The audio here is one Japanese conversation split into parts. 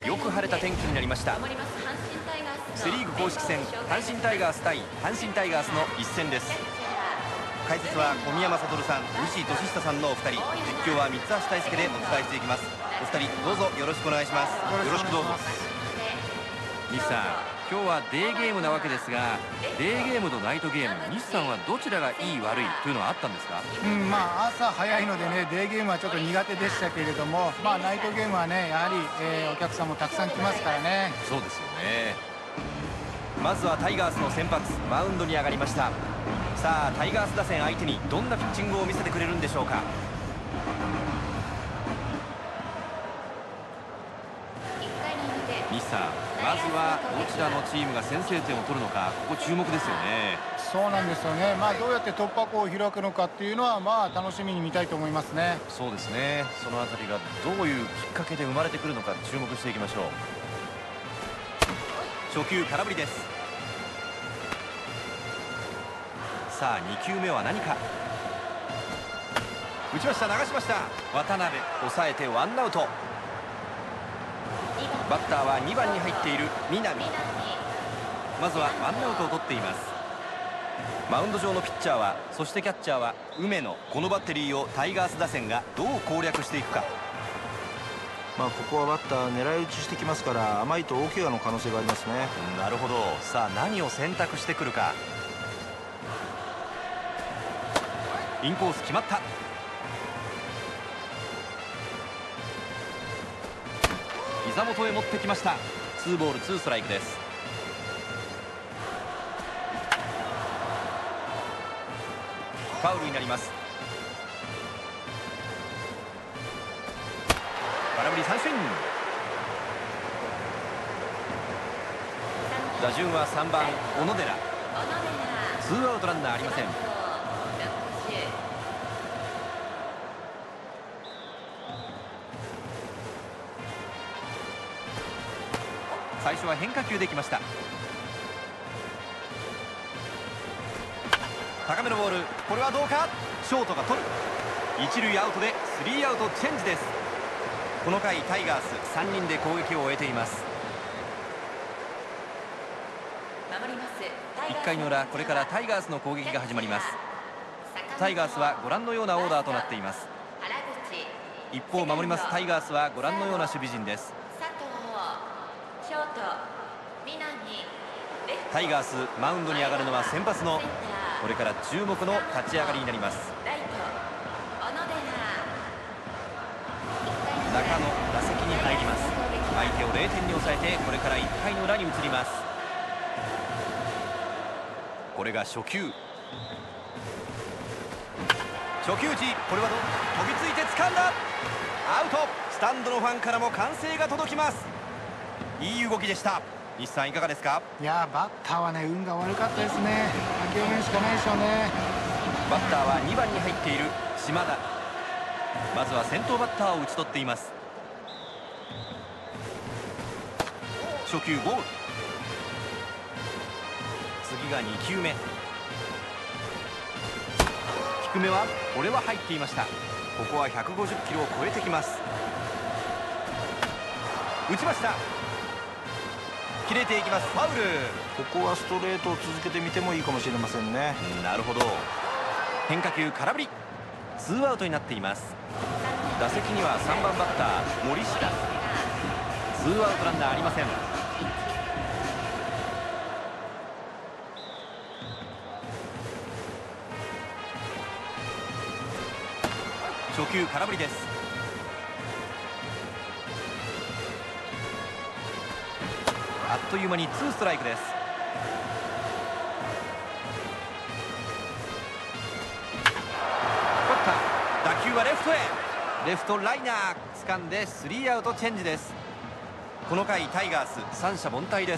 よく晴れた天気になりました。セ・リーグ公式戦阪神タイガース対阪神タイガースの一戦です。解説は小宮山悟さん、西俊久さんのお二人、実況は三橋大輔でお伝えしていきます。お二人どうぞよろしくお願いします。よろしくどうぞ。西さん、今日はデーゲームなわけですが、デーゲームとナイトゲーム、西さんはどちらがいい悪いというのはあったんですか？ 朝早いのでね、デーゲームはちょっと苦手でしたけれども、ナイトゲームはね、やはり、お客さんもたくさん来ますからね。 そうですよね。まずはタイガースの先発、マウンドに上がりました。さあタイガース打線相手にどんなピッチングを見せてくれるんでしょうか。西さん、まずはどちらのチームが先制点を取るのか、ここ注目ですよね。 そうなんですよね。どうやって突破口を開くのかっていうのは楽しみに見たいと思いますね。 そうですね。そのあたりがどういうきっかけで生まれてくるのか注目していきましょう。初球空振りです。さあ2球目は何か。打ちました、流しました。渡辺抑えてワンアウト。バッターは2番に入っている南。まずはワンアウトを取っています。マウンド上のピッチャーは、そしてキャッチャーは梅野。このバッテリーをタイガース打線がどう攻略していくか。 ここはバッター狙い撃ちしてきますから、甘いと大怪我の可能性がありますね。 なるほど。さあ何を選択してくるか。インコース決まった。膝元へ持ってきました。2ボール2ストライクです。ファウルになります。空振り三振。打順は3番小野寺。ツーアウトランナーありません。最初は変化球できました。高めのボール、これはどうか。ショートが取る。一塁アウトでスリーアウトチェンジです。この回タイガース3人で攻撃を終えています。1回の裏、これからタイガースの攻撃が始まります。タイガースはご覧のようなオーダーとなっています。一方守りますタイガースはご覧のような守備陣です。タイガースマウンドに上がるのは先発の、これから注目の立ち上がりになります。中野打席に入ります。相手を0点に抑えて、これから1回の裏に移ります。これが初球。初球打ち、これは飛びついて掴んだ。アウト。スタンドのファンからも歓声が届きます。いい動きでした。西さんいかがですか？ バッターはね、運が悪かったですね。諦めるしかないでしょうね。 バッターは2番に入っている島田。まずは先頭バッターを打ち取っています。初球ボール。次が2球目。低めはこれは入っていました。ここは150キロを超えてきます。打ちました。切れていきます。ファウル。 ここはストレートを続けてみてもいいかもしれませんね。 なるほど。変化球空振り。ツーアウトになっています。打席には3番バッター森下。ツーアウトランナーありません。初球空振りです。あっという間にツーストライクです。打球はレフトへ。レフトライナー掴んでスリーアウトチェンジです。この回タイガース三者凡退です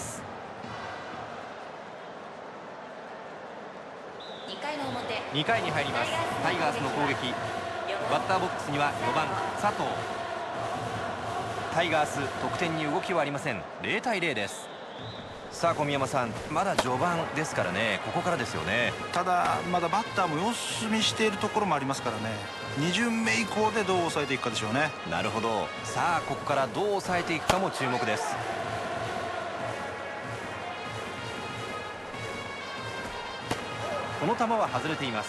。2回に入ります。タイガースの攻撃。バッターボックスには4番佐藤。タイガース得点に動きはありません。0対0です。 さあ小宮山さん、まだ序盤ですからね、ここからですよね。 ただまだバッターも様子見しているところもありますからね、2巡目以降でどう抑えていくかでしょうね。 なるほど。さあここからどう抑えていくかも注目です。この球は外れています。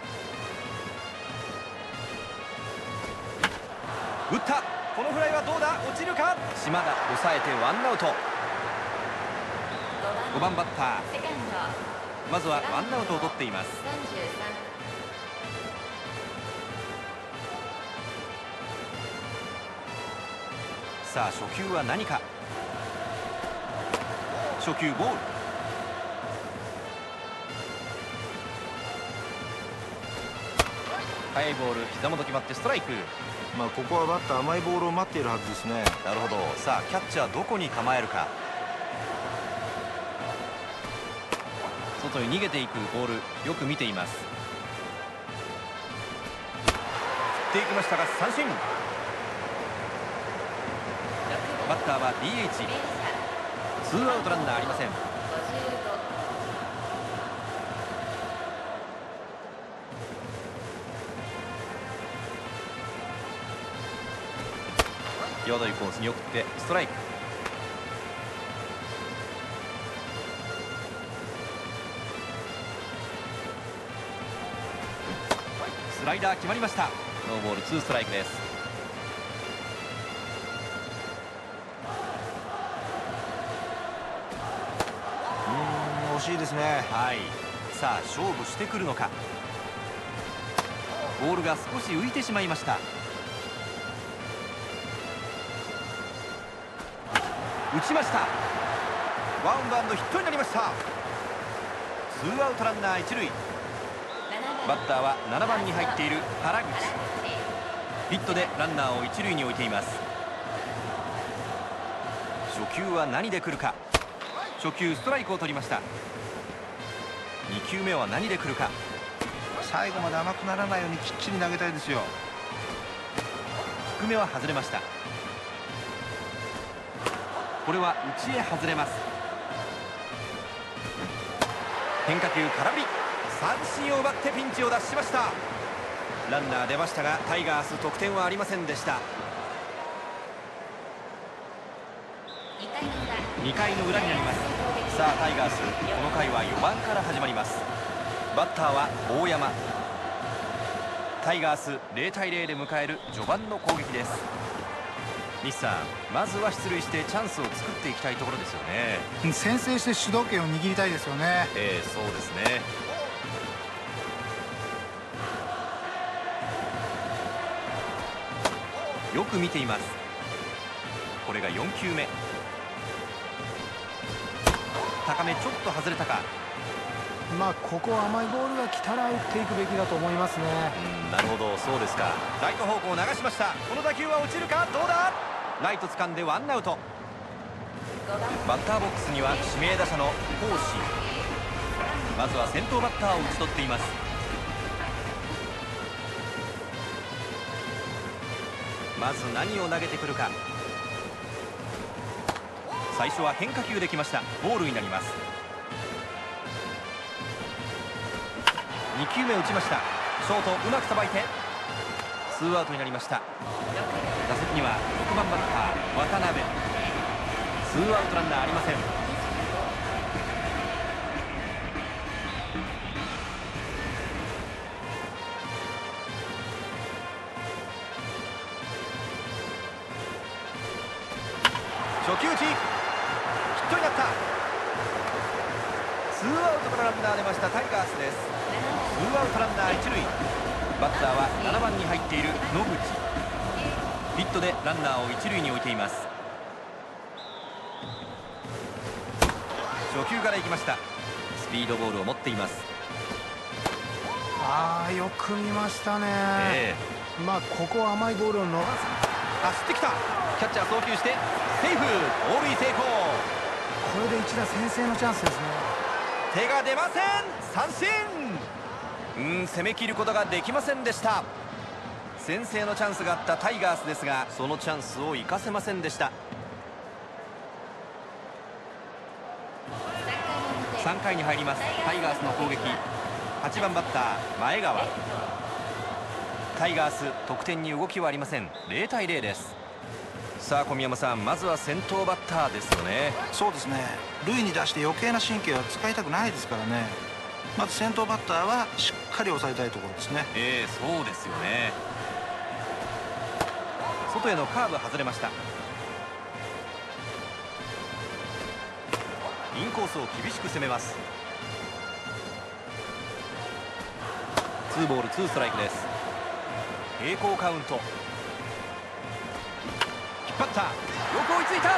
打った。このフライはどうだ、落ちるか。島田抑えてワンアウト。5番バッター、まずはワンアウトを取っています。さあ初球は何か。初球ボール。速いボール、膝元決まってストライク。 ここはバッター甘いボールを待っているはずですね。 なるほど。さあキャッチャーどこに構えるか。外に逃げていくボール、よく見ています。振っていきましたが三振。バッターは DH。 ツーアウトランナーありません。際どいコースに送ってストライク。スライダー決まりました。ノーボールツーストライクです。 惜しいですね。 はい。さあ勝負してくるのか。ボールが少し浮いてしまいました。打ちました。ワンバウンドヒットになりました。ツーアウトランナー一塁。バッターは7番に入っている原口。ヒットでランナーを一塁に置いています。初球は何で来るか。初球ストライクを取りました。2球目は何で来るか。 最後まで甘くならないようにきっちり投げたいですよ。 低めは外れました。これは内へ外れます。変化球空振り。三振を奪ってピンチを脱しました。ランナー出ましたがタイガース得点はありませんでした。2回の裏になります。さあタイガース、この回は4番から始まります。バッターは大山。タイガース0対0で迎える序盤の攻撃です。西さん、まずは出塁してチャンスを作っていきたいところですよね。 先制して主導権を握りたいですよね。 そうですね。よく見ています。これが4球目。高めちょっと外れたか。 ここ甘いボールが来たら打っていくべきだと思いますね。 なるほど、そうですか。ライト方向流しました。この打球は落ちるか。どうだ。ライト掴んでワンアウト。バッターボックスには指名打者のコーシー。まずは先頭バッターを打ち取っています。まず何を投げてくるか。最初は変化球できました。ボールになります。2球目打ちました。ショートうまくさばいてツーアウトになりました。打席には6番バッター渡辺。ツーアウトランナーありません。初球打ちヒットになった。ツーアウトからランナー出ました。タイガースです。ツーアウトランナー一塁。バッターは7番に入っている野口。ヒットでランナーを一塁に置いています。初球から行きました。スピードボールを持っています。 よく見ましたね。ここは甘いボールを逃す。 走ってきた。キャッチャー送球してセーフ。盗塁成功。 これで一打先制のチャンスですね。 手が出ません。三振。攻め切ることができませんでした。先制のチャンスがあったタイガースですが、そのチャンスを生かせませんでした。 3回に入りますタイガースの攻撃。8番バッター前川。タイガース得点に動きはありません。0対0です。さあ小宮山さん、まずは先頭バッターですよね。 そうですね、塁に出して余計な神経は使いたくないですからね。まず先頭バッターはしっかり抑えたいところですね。 そうですよね。外へのカーブ外れました。インコースを厳しく攻めます。2ボール2ストライクです。平行カウント。引っ張った、よく追いついた。ア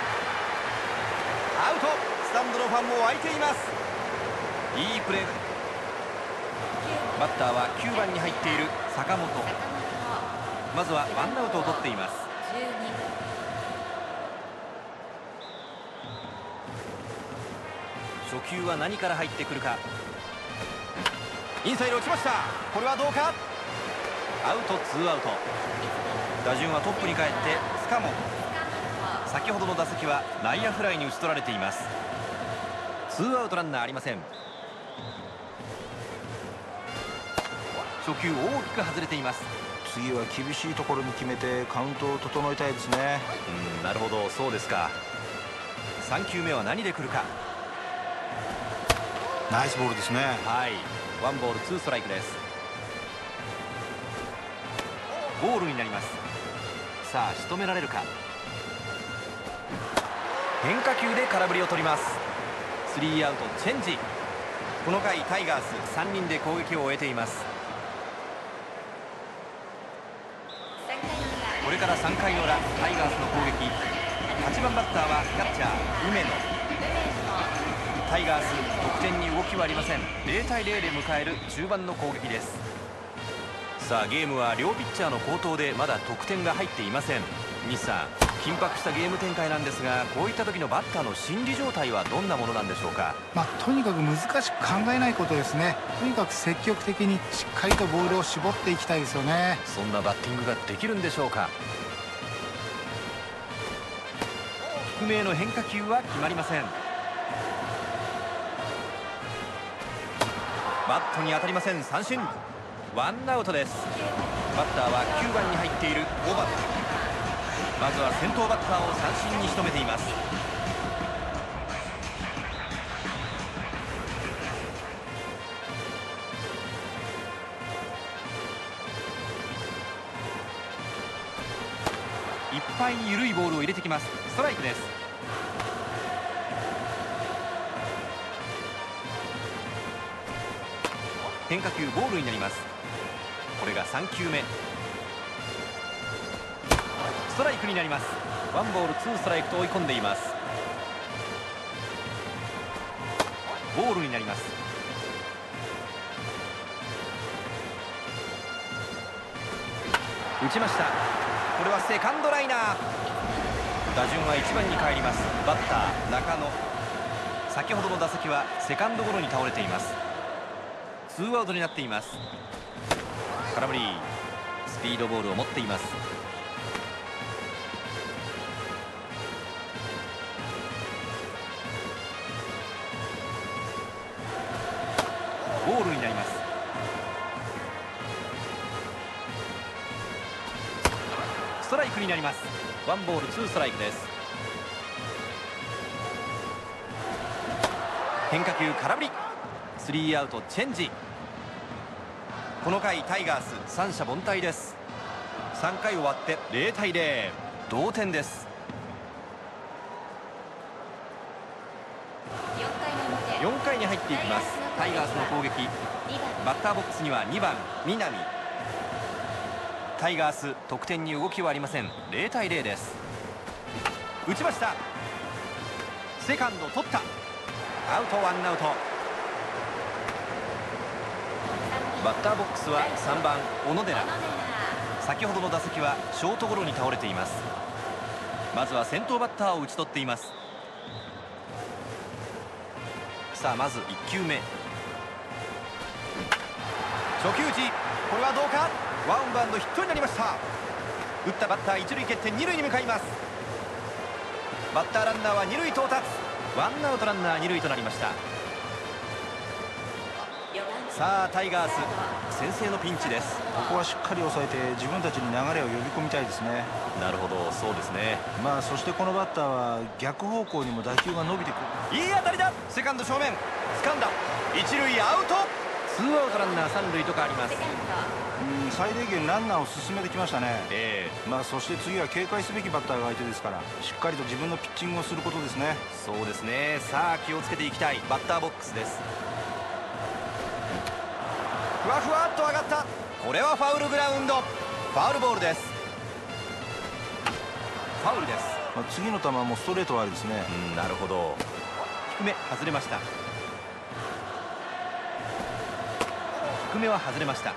ウト。スタンドのファンも沸いています。いいプレー。バッターは9番に入っている坂本。まずはワンアウトを取っています。初球は何から入ってくるか。インサイド落ちました。これはどうか。アウト、2アウト。打順はトップに帰って塚本。先ほどの打席は内野フライに打ち取られています。2アウトランナーありません。初球大きく外れています。 次は厳しいところに決めてカウントを整えたいですね。 なるほど、そうですか。3球目は何で来るか。 ナイスボールですね。 はい、ワンボール2ストライクです。ボールになります。さあ仕留められるか。変化球で空振りを取ります。3アウトチェンジ。この回タイガース3人で攻撃を終えています。これから3回の裏タイガースの攻撃。8番バッターはキャッチャー梅野。タイガース得点に動きはありません。0対0で迎える中盤の攻撃です。さあゲームは両ピッチャーの好投でまだ得点が入っていません。西さん、緊迫したゲーム展開なんですが、こういった時のバッターの心理状態はどんなものなんでしょうか。 とにかく難しく考えないことですね。とにかく積極的にしっかりとボールを絞っていきたいですよね。 そんなバッティングができるんでしょうか。低めへの変化球は決まりません。バットに当たりません。三振。ワンアウトです。バッターは9番に入っている小幡。まずは先頭バッターを三振に仕留めています。いっぱいに緩いボールを入れてきます。ストライクです。変化球ボールになります。これが3球目。ストライクになります。ワンボール2ストライクと追い込んでいます。ボールになります。打ちました。これはセカンドライナー。打順は1番に帰ります。バッター中野。先ほどの打席はセカンドゴロに倒れています。2アウトになっています。空振り。スピードボールを持っています。ボールになります。ストライクになります。ワンボール2ストライクです。変化球空振り。3アウトチェンジ。この回タイガース三者凡退です。3回終わって0対0、同点です。4回に入っていきますタイガースの攻撃。バッターボックスには2番南。タイガース得点に動きはありません。0対0です。打ちました。セカンド取った。アウト、ワンアウト。バッターボックスは3番小野寺。先ほどの打席はショートゴロに倒れています。まずは先頭バッターを打ち取っています。さあまず1球目。初球打ち。これはどうか。ワンバウンドヒットになりました。打ったバッター一塁蹴って二塁に向かいます。バッターランナーは二塁到達。ワンアウトランナー二塁となりました。 さあタイガース先制のピンチです。 ここはしっかり抑えて自分たちに流れを呼び込みたいですね。 なるほど、そうですね。 そしてこのバッターは逆方向にも打球が伸びてくる。 いい当たりだ。セカンド正面掴んだ。一塁アウト。ツーアウトランナー三塁と変わります。 最低限ランナーを進めてきましたね。そして次は警戒すべきバッターが相手ですから、しっかりと自分のピッチングをすることですね。 そうですね。さあ気をつけていきたいバッターボックスです。ふわふわっと上がった。これはファウルグラウンド。ファウルボールです。ファウルです。 次の球もストレートはありですね。 なるほど。低め外れました。低めは外れました。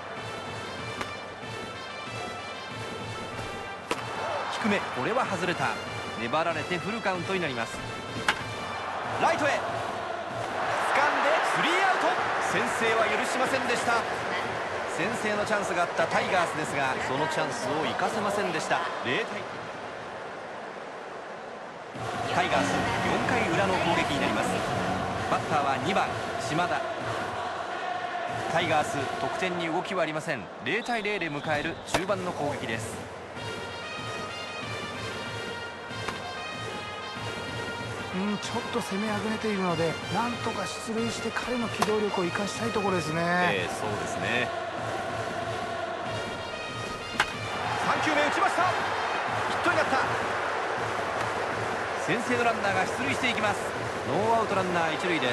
低め、これは外れた。粘られてフルカウントになります。ライトへ掴んでスリーアウト。先制は許しませんでした。先制のチャンスがあったタイガースですが、そのチャンスを生かせませんでした。0対タイガース4回裏の攻撃になります。バッターは2番島田。タイガース得点に動きはありません。0対0で迎える中盤の攻撃です。 ちょっと攻めあぐねているので、なんとか出塁して彼の機動力を生かしたいところですね。 そうですね。3球目打ちました。ヒットになった。先制のランナーが出塁していきます。ノーアウトランナー一塁です。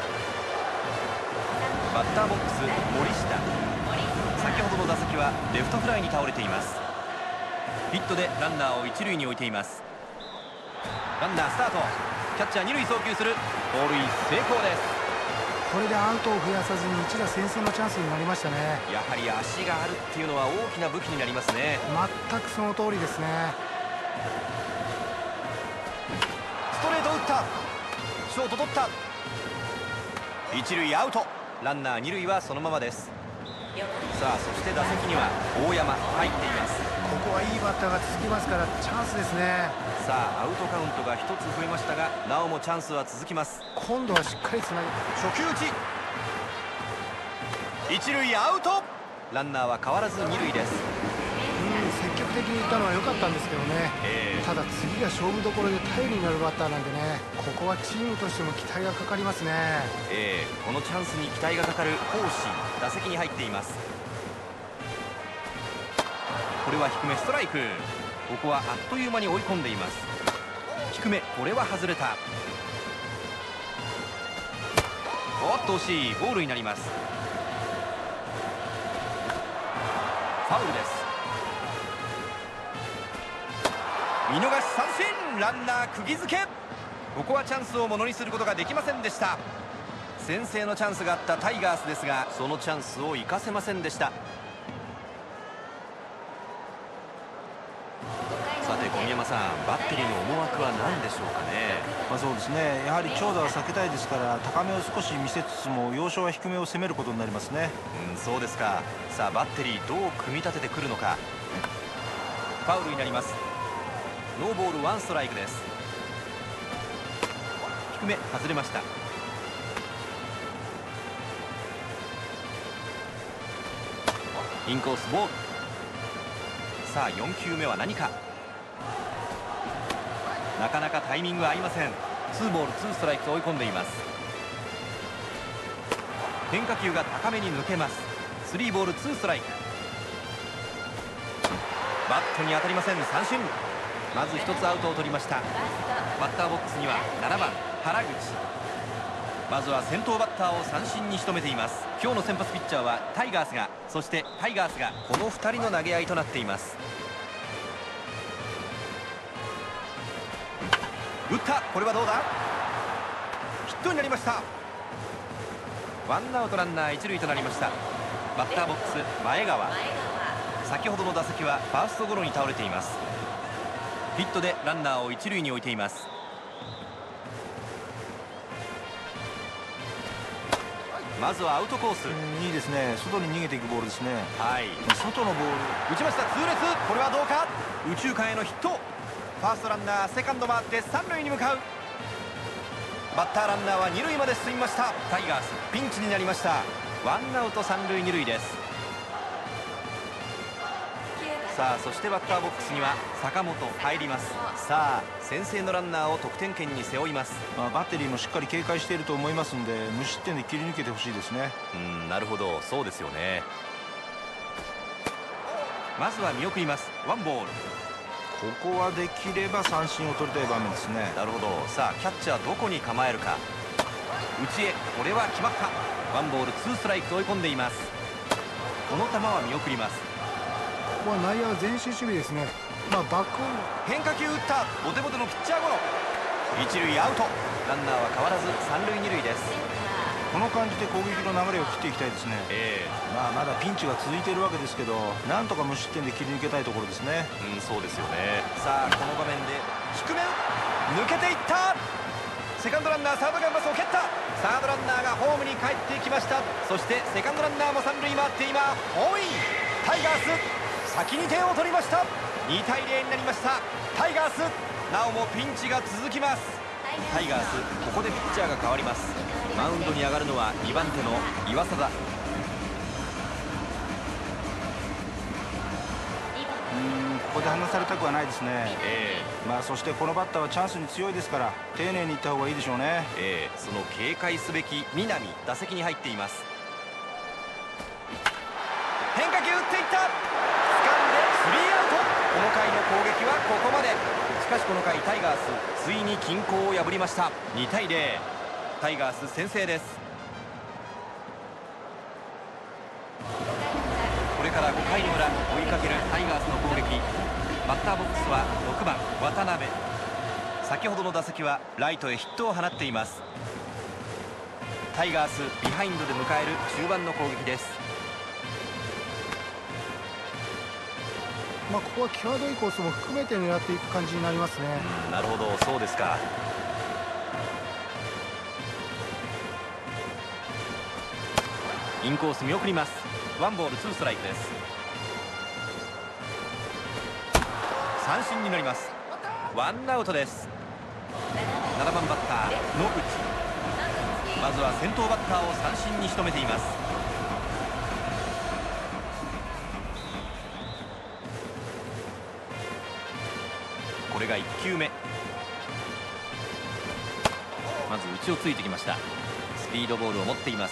バッターボックス森下。先ほどの打席はレフトフライに倒れています。ヒットでランナーを一塁に置いています。ランナースタート。キャッチャー二塁送球する。盗塁成功です。 これでアウトを増やさずに一打先制のチャンスになりましたね。 やはり足があるっていうのは大きな武器になりますね。 全くその通りですね。 ストレート打った。ショート取った。一塁アウト。ランナー二塁はそのままです。さあそして打席には大山入っています。 ここはいいバッターが続きますからチャンスですね。 さあアウトカウントが1つ増えましたが、なおもチャンスは続きます。 今度はしっかりつなげ、 初球打ち。一塁アウト。ランナーは変わらず二塁です。 積極的にいったのは良かったんですけどね、ただ次が勝負どころで頼りになるバッターなんでね、ここはチームとしても期待がかかりますね。 このチャンスに期待がかかるコーシー、打席に入っています。これは低めストライク。ここはあっという間に追い込んでいます。低め、これは外れた。おっと惜しい。ボールになります。ファウルです。見逃し三振。ランナー釘付け。ここはチャンスをものにすることができませんでした。先制のチャンスがあったタイガースですが、そのチャンスを生かせませんでした。さて小宮山さん、バッテリーの思惑は何でしょうかね。 そうですね、やはり長打は避けたいですから、高めを少し見せつつも要所は低めを攻めることになりますね。 そうですか。さあバッテリーどう組み立ててくるのか。ファウルになります。ノーボールワンストライクです。低め外れました。インコースボール。さあ4球目は何か。なかなかタイミングが合いません。ツーボールツーストライクと追い込んでいます。変化球が高めに抜けます。スリーボールツーストライク。バットに当たりません。三振。まず1つアウトを取りました。バッターボックスには7番原口。まずは先頭バッターを三振に仕留めています。今日の先発ピッチャーはタイガースが、そしてタイガースがこの2人の投げ合いとなっています。打った。これはどうだ。ヒットになりました。ワンアウトランナー一塁となりました。バッターボックス前川。先ほどの打席はファーストゴロに倒れています。ヒットでランナーを一塁に置いています。まずはアウトコース。 いいですね。外に逃げていくボールですね。外のボール打ちました。痛烈。これはどうか。右中間へのヒット。ファーストランナーセカンド回って三塁に向かう。バッターランナーは二塁まで進みました。タイガースピンチになりました。 ワンアウト3塁2塁です。さあそしてバッターボックスには坂本入ります。さあ先制のランナーを得点圏に背負います。 バッテリーもしっかり警戒していると思いますんで、無失点で切り抜けてほしいですね。 なるほど、そうですよね。まずは見送ります。ワンボール。 ここはできれば三振を取りたい場面ですね。 なるほど。さあキャッチャーどこに構えるか。内へ、これは決まった。ワンボールツーストライクと追い込んでいます。この球は見送ります。 ここは内野は前進守備ですね。バックホーム、 変化球打った。ボテボテのピッチャーゴロ。一塁アウト。ランナーは変わらず三塁二塁です。 この感じで攻撃の流れを切っていきたいですね。まだピンチが続いているわけですけど、なんとか無失点で切り抜けたいところですね。 そうですよね。さあこの場面で低め抜けていった。セカンドランナーサードがバスを蹴った。サードランナーがホームに帰ってきました。そしてセカンドランナーも三塁回って今ホームイン。タイガース先に点を取りました。2対0になりました。タイガースなおもピンチが続きます。タイガースここでピッチャーが変わります。マウンドに上がるのは2番手の岩貞。 ここで離されたくはないですね。そしてこのバッターはチャンスに強いですから丁寧にいった方がいいでしょうね。 その警戒すべき南打席に入っています。変化球打っていった。掴んでスリーアウト。この回の攻撃はここまで。しかしこの回タイガースついに均衡を破りました。2対0。タイガース先制です。これから5回の裏追いかけるタイガースの攻撃。バッターボックスは6番渡辺。先ほどの打席はライトへヒットを放っています。タイガースビハインドで迎える中盤の攻撃です。 ここは際どいコースも含めて狙っていく感じになりますね。 なるほど、そうですか。インコース見送ります。ワンボールツーストライクです。三振になります。ワンアウトです。7番バッター野口。まずは先頭バッターを三振に仕留めています。これが1球目。まず内をついてきました。スピードボールを持っています。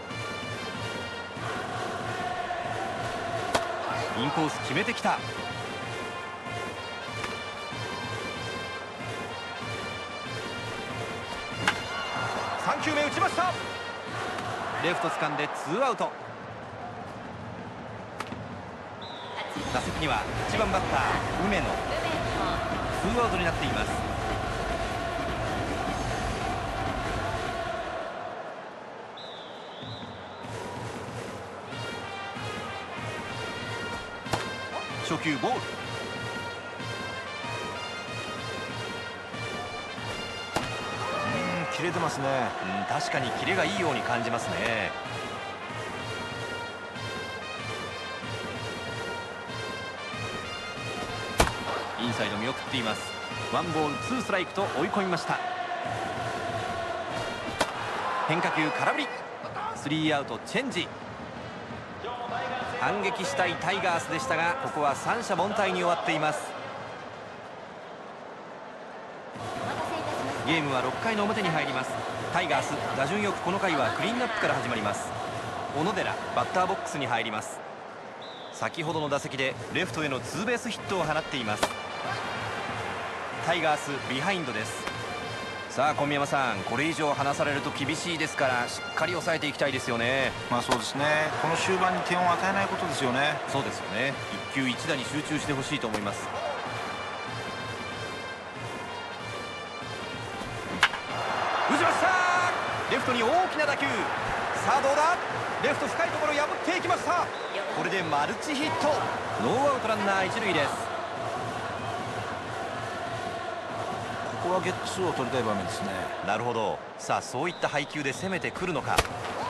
インコース決めてきた。3球目打ちました。レフト掴んでツーアウト。打席には1番バッター梅野。ツーアウトになっています。初球ボール。 切れてますね。 確かにキレがいいように感じますね。インサイド見送っています。ワンボールツーストライクと追い込みました。変化球空振り。スリーアウトチェンジ。反撃したいタイガースでしたが、ここは三者凡退に終わっています。ゲームは6回の表に入ります。タイガース打順よくこの回はクリーンアップから始まります。小野寺バッターボックスに入ります。先ほどの打席でレフトへのツーベースヒットを放っています。タイガースビハインドです。さあ小宮山さん、これ以上離されると厳しいですから、しっかり抑えていきたいですよね。 そうですね。この終盤に点を与えないことですよね。 そうですよね。一球一打に集中してほしいと思います。打ちました。レフトに大きな打球。さあどうだ。レフト深いところ破っていきました。これでマルチヒット。ノーアウトランナー一塁です。 ここはゲッツーを取りたい場面ですね。 なるほど。さあそういった配球で攻めてくるのか。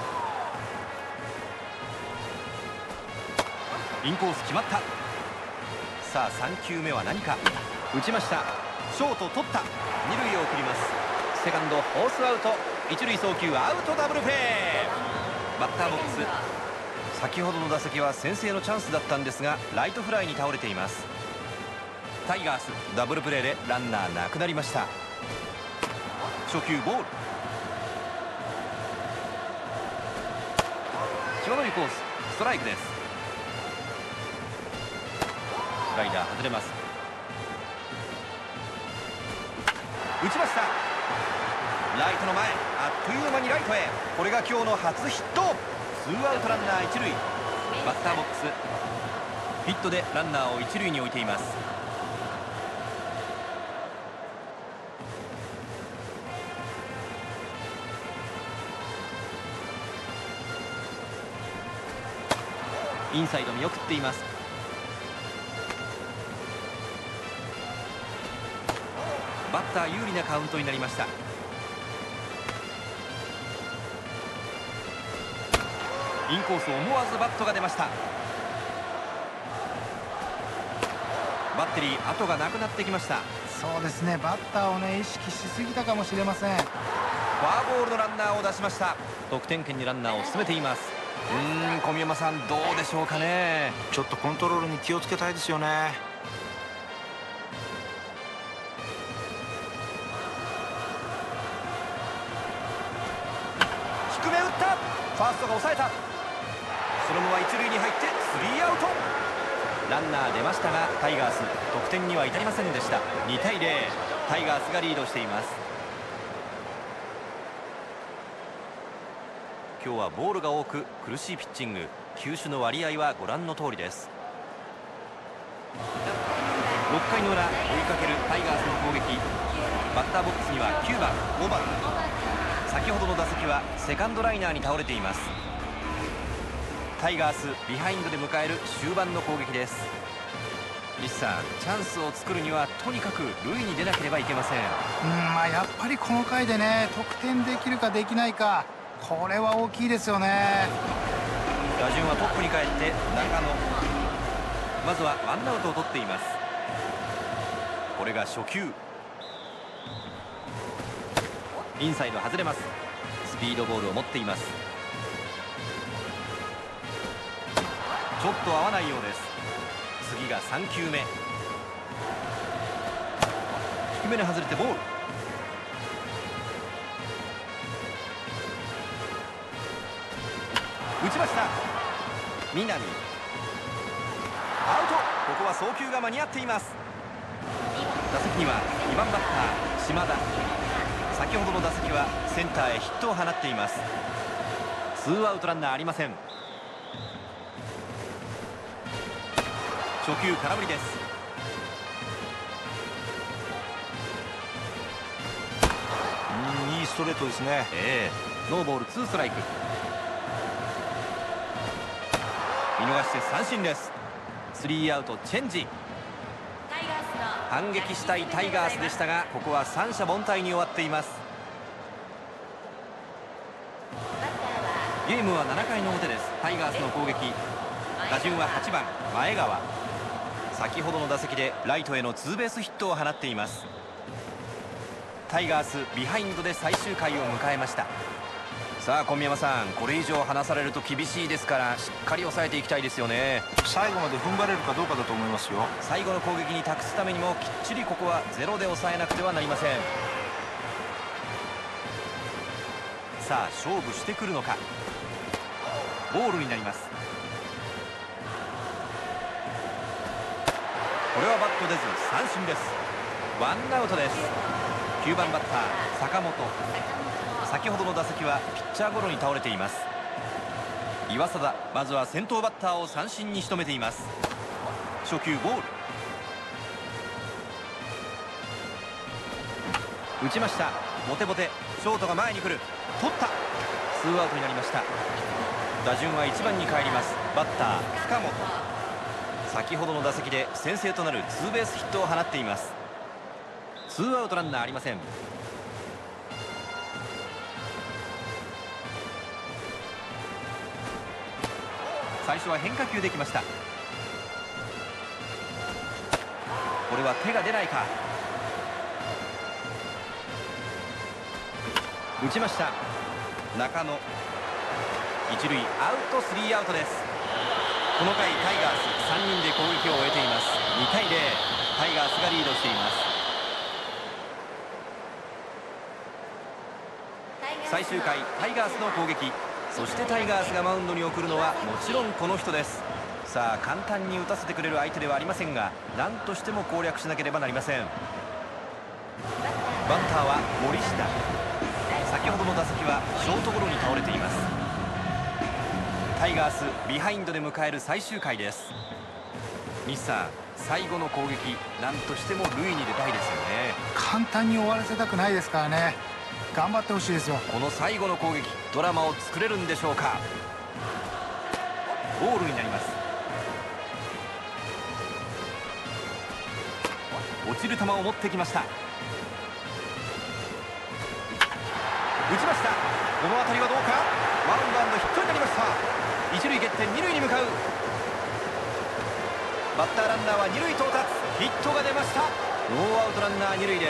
インコース決まった。さあ3球目は何か。打ちました。ショート取った。二塁へ送ります。セカンドフォースアウト。一塁送球アウト。ダブルプレー。 バッターボックス。先ほどの打席は先制のチャンスだったんですがライトフライに倒れています。タイガースダブルプレーでランナーなくなりました。初球ボール、際どいコース、ストライクです。スライダー外れます。打ちました。ライトの前、あっという間にライトへ。これが今日の初ヒット。2アウトランナー1塁。バッターボックスヒットでランナーを1塁に置いています。インサイド見送っています。バッター有利なカウントになりました。インコース、思わずバットが出ました。バッテリー後がなくなってきました。 そうですね、バッターをね意識しすぎたかもしれません。 フォアボールのランナーを出しました。得点圏にランナーを進めています。小宮山さん、どうでしょうかね。 ちょっとコントロールに気をつけたいですよね。 低め打った。ファーストが抑えた。そのまま一塁に入ってスリーアウト。ランナー出ましたがタイガース得点には至りませんでした。2対0、タイガースがリードしています。今日はボールが多く苦しいピッチング。球種の割合はご覧の通りです。6回の裏、追いかけるタイガースの攻撃。バッターボックスには9番、5番。先ほどの打席はセカンドライナーに倒れています。タイガースビハインドで迎える終盤の攻撃です。西さん、チャンスを作るにはとにかく塁に出なければいけません。 やっぱりこの回でね得点できるかできないか、これは大きいですよね。 打順はトップに帰って中野。まずはワンアウトを取っています。これが初球。インサイド外れます。スピードボールを持っています。ちょっと合わないようです。次が3球目。低めに外れてボール。打ちました。南、アウト。ここは送球が間に合っています。打席には2番バッター島田。先ほどの打席はセンターへヒットを放っています。2アウトランナーありません。初球空振りです。 いいストレートですね。 ノーボール2ストライク。見逃して三振です。3アウトチェンジ。反撃したいタイガースでしたがここは三者凡退に終わっています。ゲームは7回の表です。タイガースの攻撃。打順は8番前川。先ほどの打席でライトへのツーベースヒットを放っています。タイガースビハインドで最終回を迎えました。さあ小宮山さん、これ以上離されると厳しいですからしっかり抑えていきたいですよね。 最後まで踏ん張れるかどうかだと思いますよ。 最後の攻撃に託すためにもきっちりここはゼロで抑えなくてはなりません。さあ勝負してくるのか。ボールになります。これはバット出ず三振です。ワンアウトです。9番バッター坂本。先ほどの打席はピッチャーゴロに倒れています。岩貞、まずは先頭バッターを三振に仕留めています。初球ボール。打ちました。ボテボテ。ショートが前に来る。取った。2アウトになりました。打順は1番に帰ります。バッター塚本。先ほどの打席で先制となるツーベースヒットを放っています。2アウトランナーありません。最初は変化球できました。これは手が出ないか。打ちました。中野。 一塁アウト、3アウトです。この回タイガース3人で攻撃を終えています。2対0、タイガースがリードしています。最終回タイガースの攻撃、そしてタイガースがマウンドに送るのはもちろんこの人です。さあ簡単に打たせてくれる相手ではありませんが、何としても攻略しなければなりません。バッターは森下。先ほどの打席はショートゴロに倒れています。タイガースビハインドで迎える最終回です。西さん、最後の攻撃何としても塁に出たいですよね。 簡単に終わらせたくないですからね、頑張ってほしいですよ。 この最後の攻撃、ドラマを作れるんでしょうか。ボールになります。落ちる球を持ってきました。打ちました。この当たりはどうか。ワンバウンドヒットになりました。一塁蹴って二塁に向かう。バッターランナーは二塁到達。ヒットが出ました。ノーアウトランナー二塁です。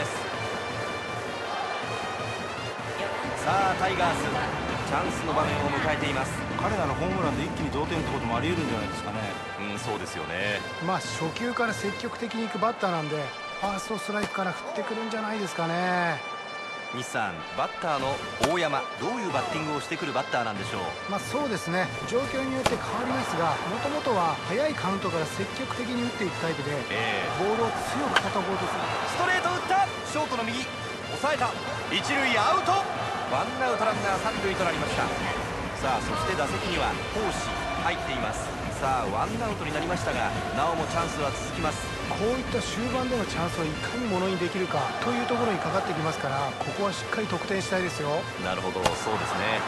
さあタイガースチャンスの場面を迎えています。 彼らのホームランで一気に同点ってこともあり得るんじゃないですかね。 そうですよね。 初球から積極的にいくバッターなんで、ファーストストライクから振ってくるんじゃないですかね。 西さん、バッターの大山、どういうバッティングをしてくるバッターなんでしょう。 そうですね、状況によって変わりますが、もともとは早いカウントから積極的に打っていくタイプで、ボールを強く叩こうとする。 ストレート打った。ショートの右抑えた。一塁アウト。ワンアウトランナー三塁となりました。さあそして打席には星入っています。さあワンアウトになりましたが、なおもチャンスは続きます。 こういった終盤でのチャンスをいかにものにできるかというところにかかってきますから、ここはしっかり得点したいですよ。 なるほど、そうですね。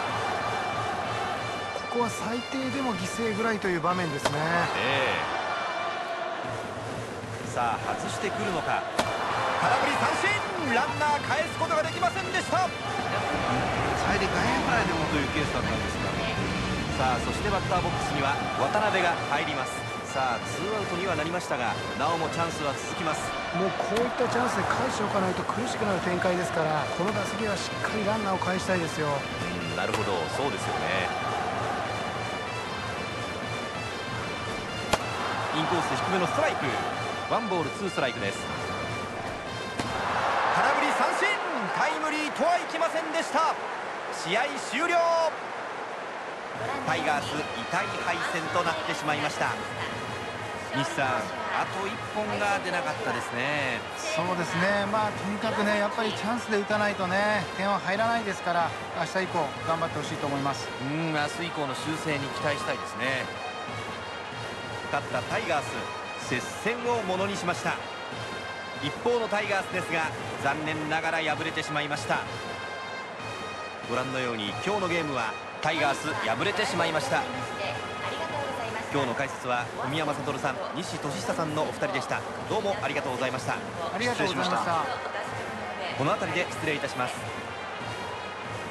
ここは最低でも犠牲ぐらいという場面ですね。 さあ外してくるのか。空振り三振。ランナー返すことができませんでした。 最低外野フライでもというケースだったんですが、 さあそしてバッターボックスには渡辺が入ります。さあツーアウトにはなりましたが、なおもチャンスは続きます。 もうこういったチャンスで返しておかないと苦しくなる展開ですから、この打席はしっかりランナーを返したいですよ。 なるほど、そうですよね。インコース低めのストライク。ワンボールツーストライクです。空振り三振。タイムリーとはいきませんでした。試合終了。タイガース痛い敗戦となってしまいました。西さん、あと1本が出なかったですね。 そうですね、とにかくね、やっぱりチャンスで打たないとね、点は入らないですから、明日以降頑張ってほしいと思います。 明日以降の修正に期待したいですね。勝ったタイガース、接戦をものにしました。一方のタイガースですが、残念ながら敗れてしまいました。ご覧のように今日のゲームはタイガース敗れてしまいました。今日の解説は小宮山悟さん、西俊久さんのお二人でした。どうもありがとうございました。 ありがとうございました。 この辺りで失礼いたします。